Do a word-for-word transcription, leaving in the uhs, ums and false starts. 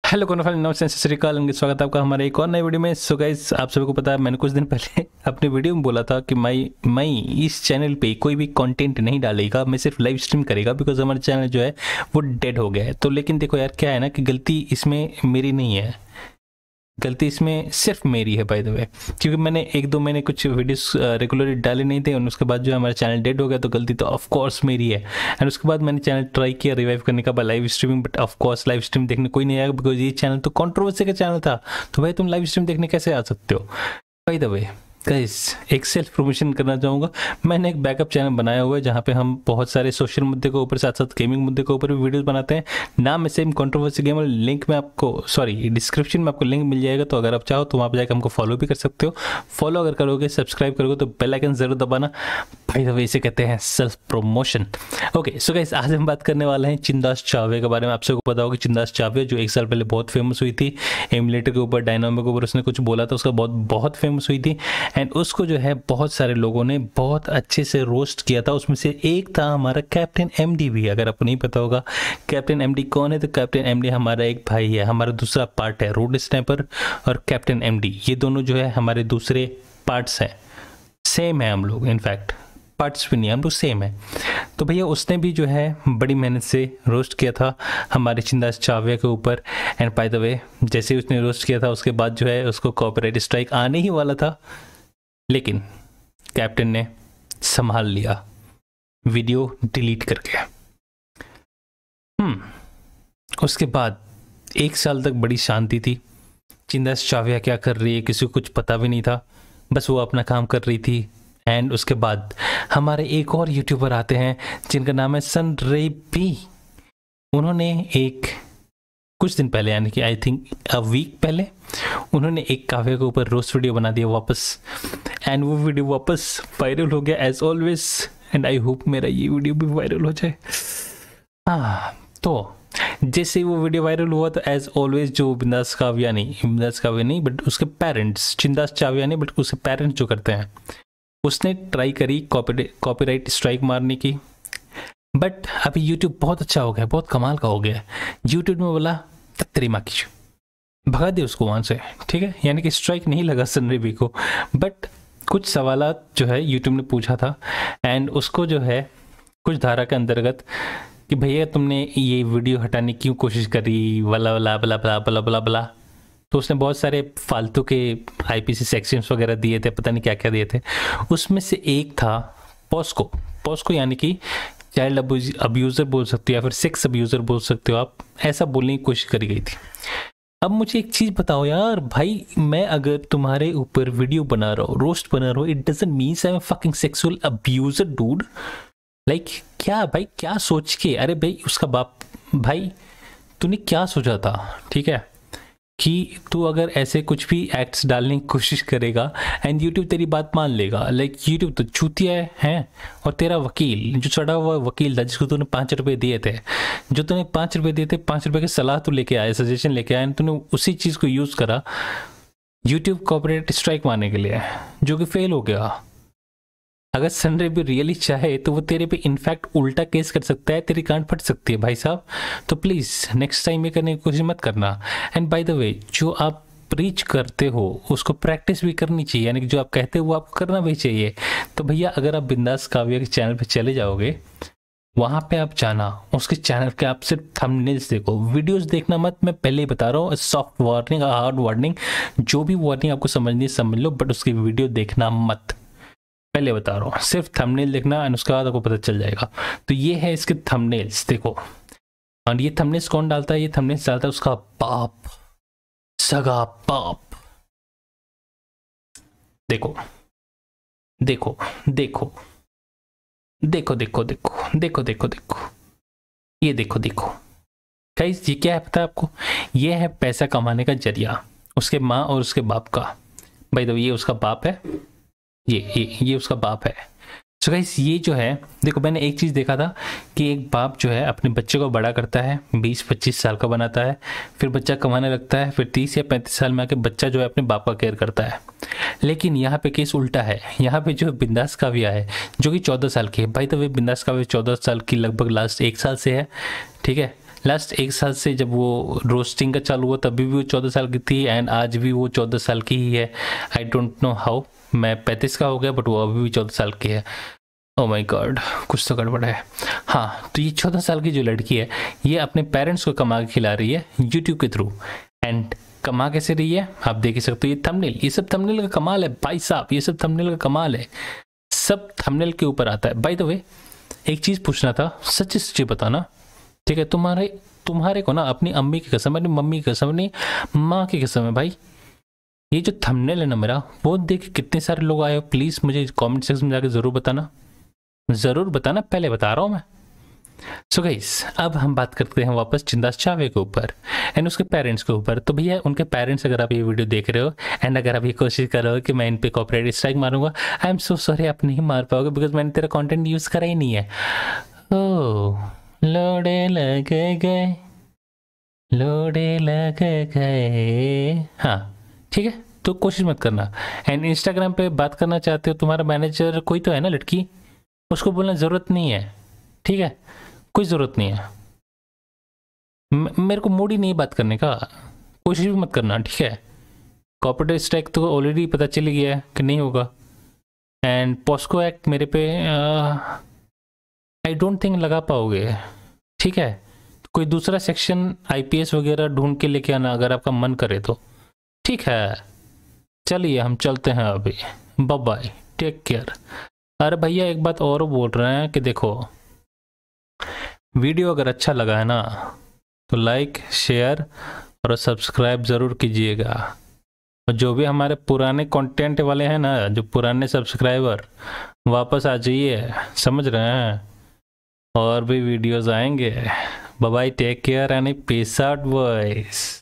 Hello कौन नमस्ते सत श्री अकाल, स्वागत है आपका हमारे एक और नई वीडियो में। सो गाइस, आप सभी को पता है मैंने कुछ दिन पहले अपने वीडियो में बोला था कि मैं मैं इस चैनल पे कोई भी कंटेंट नहीं डालेगा, मैं सिर्फ लाइव स्ट्रीम करेगा, बिकॉज हमारा चैनल जो है वो डेड हो गया है। तो लेकिन देखो यार, क्या है ना कि गलती इसमें मेरी नहीं है, गलती इसमें सिर्फ मेरी है बाय द वे, क्योंकि मैंने एक दो महीने कुछ वीडियोस रेगुलरली डाले नहीं थे और उसके बाद जो है हमारा चैनल डेड हो गया। तो गलती तो ऑफ कोर्स मेरी है। एंड उसके बाद मैंने चैनल ट्राई किया रिवाइव करने का live streaming, but of course live stream देखने कोई नहीं आएगा, बिकॉज ये चैनल तो कंट्रोवर्सी का चैनल था। तो भाई तुम लाइव स्ट्रीम देखने कैसे आ सकते हो? बाय द वे गाइस, एक सेल्फ प्रमोशन करना चाहूँगा। मैंने एक बैकअप चैनल बनाया हुआ है जहाँ पे हम बहुत सारे सोशल मुद्दे के ऊपर साथ साथ गेमिंग मुद्दे के ऊपर भी वीडियोस बनाते हैं। नाम है सेम कंट्रोवर्सी गेमर। लिंक में आपको सॉरी डिस्क्रिप्शन में आपको लिंक मिल जाएगा, तो अगर आप चाहो तो वहाँ पर जाकर हमको फॉलो भी कर सकते हो। फॉलो अगर करोगे, सब्सक्राइब करोगे तो बेल आइकन जरूर दबाना। भाई द वे इसे कहते हैं self promotion. Okay so guys, आज हम बात करने वाले हैं चिंदास चावे के बारे में। आप सबको पता होगा कि चिंदास चावे जो एक साल पहले बहुत फेमस हुई थी एमुलेटर के ऊपर, डायनामो के ऊपर उसने कुछ बोला था, उसका बहुत बहुत फेमस हुई थी। एंड उसको जो है बहुत सारे लोगों ने बहुत अच्छे से रोस्ट किया था। उसमें से एक था हमारा कैप्टन एमडी भी। अगर आपको नहीं पता होगा कैप्टन एमडी कौन है, तो कैप्टन एमडी हमारा एक भाई है, हमारा दूसरा पार्ट है। रोड स्नाइपर और कैप्टन एमडी ये दोनों जो है हमारे दूसरे पार्ट्स हैं। सेम है हम लोग, इनफैक्ट पार्ट्स भी नहीं, हम लोग सेम है। तो भैया उसने भी जो है बड़ी मेहनत से रोस्ट किया था हमारे चिंदास चावे के ऊपर। एंड बाय द वे, जैसे उसने रोस्ट किया था उसके बाद जो है उसको कॉपीराइट स्ट्राइक आने ही वाला था, लेकिन कैप्टन ने संभाल लिया वीडियो डिलीट करके। हम्म उसके बाद एक साल तक बड़ी शांति थी। चिंदास चावे क्या कर रही है किसी को कुछ पता भी नहीं था, बस वो अपना काम कर रही थी। एंड उसके बाद हमारे एक और यूट्यूबर आते हैं जिनका नाम है सनरेबी। उन्होंने एक कुछ दिन पहले, यानी कि आई थिंक अ वीक पहले, उन्होंने एक काव्य के ऊपर रोस्ट वीडियो बना दिया वापस। एंड वो वीडियो वापस वायरल हो गया as always. And I hope मेरा ये वीडियो भी वायरल हो जाए। हाँ, तो जैसे ही वो वीडियो वायरल हुआ तो एज ऑलवेज जो बिंदास काव्या नहीं बिंदास काव्या नहीं बट उसके पेरेंट्स, चिंदास चाव्या नहीं बट उसके पेरेंट्स जो करते हैं, उसने ट्राई करी कॉपीराइट स्ट्राइक मारने की। बट अभी यूट्यूब बहुत अच्छा हो गया, बहुत कमाल का हो गया। यूट्यूब में बोला तेरी माँ की, भगा दे उसको वहाँ से, ठीक है। यानी कि स्ट्राइक नहीं लगा सनरेबी को, बट कुछ सवालात जो है यूट्यूब ने पूछा था। एंड उसको जो है कुछ धारा के अंतर्गत कि भैया तुमने ये वीडियो हटाने की क्यों कोशिश करी, वला वला बला बला बला बला बला। तो उसने बहुत सारे फालतू के आईपीसी सेक्शंस वगैरह दिए थे, पता नहीं क्या क्या दिए थे। उसमें से एक था पॉस्को। पॉस्को यानी कि चाइल्ड अब्यूज़र बोल सकते हो या फिर सेक्स अब्यूज़र बोल सकते हो आप, ऐसा बोलने की कोशिश करी गई थी। अब मुझे एक चीज़ बताओ यार भाई, मैं अगर तुम्हारे ऊपर वीडियो बना रहा हूँ, रोस्ट बना रहा हूँ, it doesn't means I am fucking sexual abuser dude. Like क्या भाई, क्या सोच के? अरे भाई उसका बाप, भाई तूने क्या सोचा था, ठीक है, कि तू अगर ऐसे कुछ भी एक्ट्स डालने की कोशिश करेगा एंड यूट्यूब तेरी बात मान लेगा। लाइक यूट्यूब तो चूतिया है, है और तेरा वकील जो चढ़ा हुआ वकील था जिसको तूने पाँच रुपये दिए थे, जो तूने पाँच रुपये दिए थे, पाँच रुपये की सलाह तू लेके आया, सजेशन लेके आया, तूने उसी चीज़ को यूज़ करा यूट्यूब कॉपीराइट स्ट्राइक मारने के लिए, जो कि फेल हो गया। अगर सनरेबी रियली चाहे तो वो तेरे पे इनफैक्ट उल्टा केस कर सकता है, तेरी कान फट सकती है भाई साहब। तो प्लीज़ नेक्स्ट टाइम ये करने की कोशिश मत करना। एंड बाय द वे, जो आप प्रीच करते हो उसको प्रैक्टिस भी करनी चाहिए, यानी कि जो आप कहते हो वो आपको करना भी चाहिए। तो भैया अगर आप बिंदास काव्या के चैनल पे चले जाओगे, वहाँ पे आप जाना, उसके चैनल के आप सिर्फ थंबनेल्स देखो, वीडियोस देखना मत। मैं पहले ही बता रहा हूँ, सॉफ्ट वार्निंग, हार्ड वार्निंग, जो भी वार्निंग आपको समझनी है समझ लो, बट उसकी वीडियो देखना मत, पहले बता रहा हूँ। सिर्फ थंबनेल देखना एंड उसके बाद आपको पता चल जाएगा। तो ये है इसके थंबनेल्स, देखो। और ये थंबनेल्स कौन डालता है? ये थंबनेल्स डालता है उसका बाप, सगा बाप। देखो देखो देखो देखो देखो देखो देखो देखो देखो ये देखो देखो गाइस, ये क्या है पता है आपको? ये है पैसा कमाने का जरिया उसके माँ और उसके बाप का। भाई तो ये उसका बाप है, ये ये ये उसका बाप है। सो गाइस, ये जो है देखो, मैंने एक चीज़ देखा था कि एक बाप जो है अपने बच्चे को बड़ा करता है, बीस पच्चीस साल का बनाता है, फिर बच्चा कमाने लगता है, फिर तीस या पैंतीस साल में आके बच्चा जो है अपने बाप का केयर करता है। लेकिन यहाँ पे केस उल्टा है। यहाँ पे जो बिंदास काव्या है जो कि चौदह साल की है, भाई तो वे बिंदास काव्या चौदह साल की लगभग लास्ट एक साल से है, ठीक है। लास्ट एक साल से जब वो रोस्टिंग का चालू हुआ तभी भी वो चौदह साल की थी एंड आज भी वो चौदह साल की ही है। आई डोंट नो हाउ, मैं पैंतीस का हो गया बट वो अभी भी चौदह साल की है। ओ माय गॉड, कुछ तो गड़बड़ है। हाँ, तो ये चौदह साल की जो लड़की है ये अपने पेरेंट्स को कमा के खिला रही है यूट्यूब के थ्रू। एंड कमा कैसे रही है आप देख ही सकते हो, ये थंबनेल, ये सब थंबनेल का कमाल है भाई साहब, ये सब थंबनेल का कमाल है, सब थंबनेल के ऊपर आता है। बाय द वे एक चीज़ पूछना था, सच सच्ची बताना, ठीक है? तुम्हारे तुम्हारे को ना अपनी अम्मी की कसम, अपनी मम्मी की कसम, अपनी माँ की कसम है भाई, ये जो थंबनेल है ना मेरा, वो देख के कितने सारे लोग आए हो, प्लीज़ मुझे कमेंट सेक्शन में जाकर ज़रूर बताना, ज़रूर बताना, पहले बता रहा हूँ मैं। सो गाइस, अब हम बात करते हैं वापस चिंदास चावे के ऊपर एंड उसके पेरेंट्स के ऊपर। तो भैया उनके पेरेंट्स, अगर आप ये वीडियो देख रहे हो एंड अगर आप ये कोशिश कर रहे हो कि मैं इन पे कॉपीराइट स्ट्राइक मारूंगा, आई एम सो सॉरी, आप नहीं मार पाओगे बिकॉज मैंने तेरा कंटेंट यूज़ करा ही नहीं है। ओह लोड़े लगे गए, लोड़े लगे गए, हाँ ठीक है, तो कोशिश मत करना। एंड इंस्टाग्राम पे बात करना चाहते हो, तुम्हारा मैनेजर कोई तो है ना लड़की, उसको बोलना ज़रूरत नहीं है, ठीक है? कोई ज़रूरत नहीं है, म- मेरे को मूड ही नहीं बात करने का, कोशिश भी मत करना, ठीक है? कॉपीराइट स्ट्राइक तो ऑलरेडी पता चल गया है कि नहीं होगा, एंड पॉस्को एक्ट मेरे पे आई डोंट थिंक लगा पाओगे, ठीक है? कोई दूसरा सेक्शन आईपीएस वगैरह ढूंढ के लेके आना अगर आपका मन करे तो, ठीक है? चलिए हम चलते हैं अभी, बाय बाय, टेक केयर। अरे भैया एक बात और बोल रहे हैं कि देखो, वीडियो अगर अच्छा लगा है ना तो लाइक, शेयर और सब्सक्राइब ज़रूर कीजिएगा। और जो भी हमारे पुराने कंटेंट वाले हैं ना, जो पुराने सब्सक्राइबर, वापस आ जाइए, समझ रहे हैं? और भी वीडियोस आएंगे। Bye bye, take care and peace out boys.